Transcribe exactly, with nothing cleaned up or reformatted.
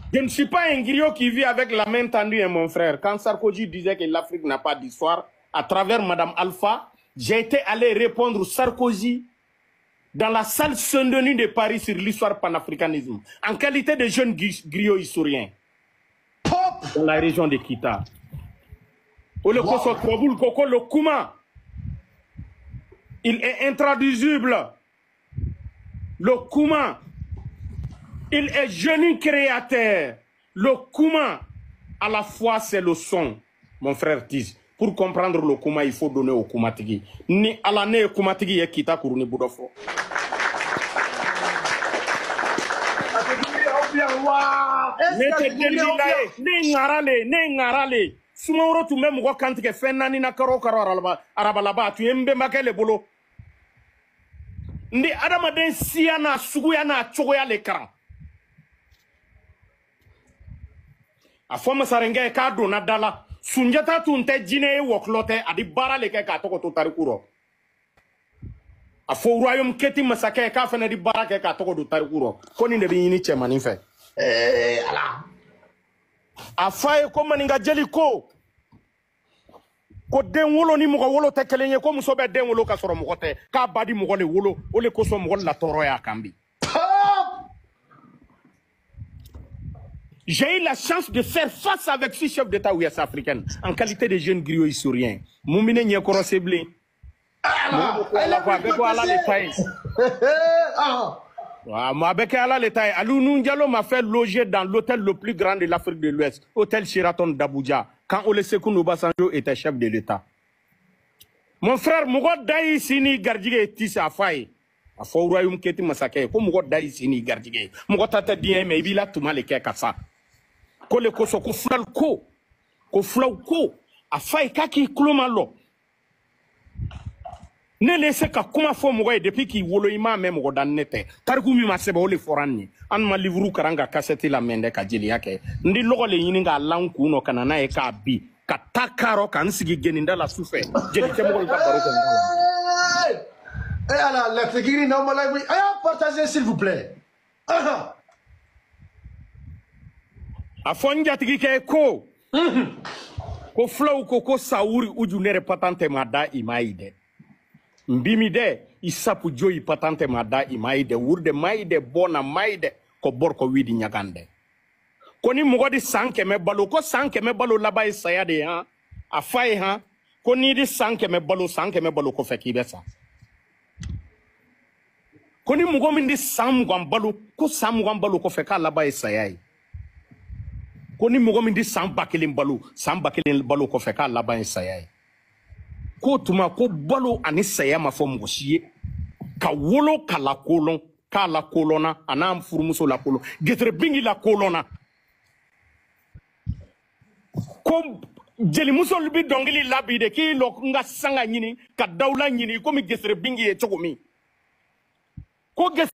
Je ne suis pas un griot qui vit avec la main tendue, mon frère. Quand Sarkozy disait que l'Afrique n'a pas d'histoire, à travers Madame Alpha, j'ai été allé répondre Sarkozy dans la salle Saint-Denis de Paris sur l'histoire panafricanisme, en qualité de jeune griots historien, dans la région de Kita. Le Koso Troboul Koko, le Kouma, il est intraduisible. Le Kouma, il est jeune créateur. Le Kouma, à la fois, c'est le son, mon frère Tiz. Pour comprendre le Kouma, il faut donner au Koumatigi. Ni à l'année Koumatigi et Kita Kourouni Boudofo. Ne ngarale, ne ngarale. Sumaworo tu même ko kantike fenna ni na karo karo araba araba laba tu yembe makele bolo. Ndi adama den siya na sugu ya na chogo ya le kran. A foma sarenge ka do na dala. Sunjata tunte jine woklote adi bara leke ka toko to tarikuro. A fo royaume keti masake ka fene di bara ke ka toko do tarikuro. Koni ne bi yini chemani fe. Eh ala. A faye ko maninga jeli ko. Ko den wolo ni mugo wolo te kelenye ko muso be den wolo ka soro mugo te ka badi mugo le wolo o le ko so mugo la toro ya kambi. J'ai eu la chance de faire face avec six chefs d'État ouest africains en qualité de jeune griot historien. Moumine n'y a pas ressemblé. Avec quoi les tailles. Avec Allah les tailles. Alou Nundialo m'a fait loger dans l'hôtel le plus grand de l'Afrique de l'Ouest, hôtel Sheraton d'Abuja, quand Olusegun Obasanjo était chef de l'État. Mon frère, Mougo Daï Sini Gardige Tissa Faye. A fo royaume keti masake ko Mougo Daï Sini Gardige. Mougo tata bien mais il a tout mal les kasa. Ko le ko so ko flal ko ko flaw ko a fay kaki klomalo ne laisse ka kuma fo mo depuis ki wolo ima même ko dan nete tarku mi ma sebe o le foranni an ma livre karanga cassette la mende ka jeli yake ndi logo le yini nga lanku no kana na e ka bi ka takaro kan sigi geninda la sufe jeli te mo ko baro ko ngala eh ala la figiri no mo la aya partager s'il vous plaît aha a fonja tigi ke ko ko flow ko ko sauri ujunere patante mada imaide mbimi de isapu joyi patante mada imaide wurde maide bona maide ko borko widi nyagande koni mugodi sanke me balo ko sanke me balo laba isaya de ha afai ha koni di sanke me balo sanke me balo ko fekibe sa koni mugomi ndi sam gwambalo ko sam gwambalo ko feka laba isaya Koni mugo min di san bakelen balo san bakelen balo ko fe ka laban saya ko tuma ko balo ani saya ma fo mugo siye ka wolo kala kolon kala kolona anam furumuso la kolon getre bingi la kolona ko jeli muso bi dongili labi de ki lo nga sanga nyini ka dawla nyini ko mi getre bingi e chogomi ko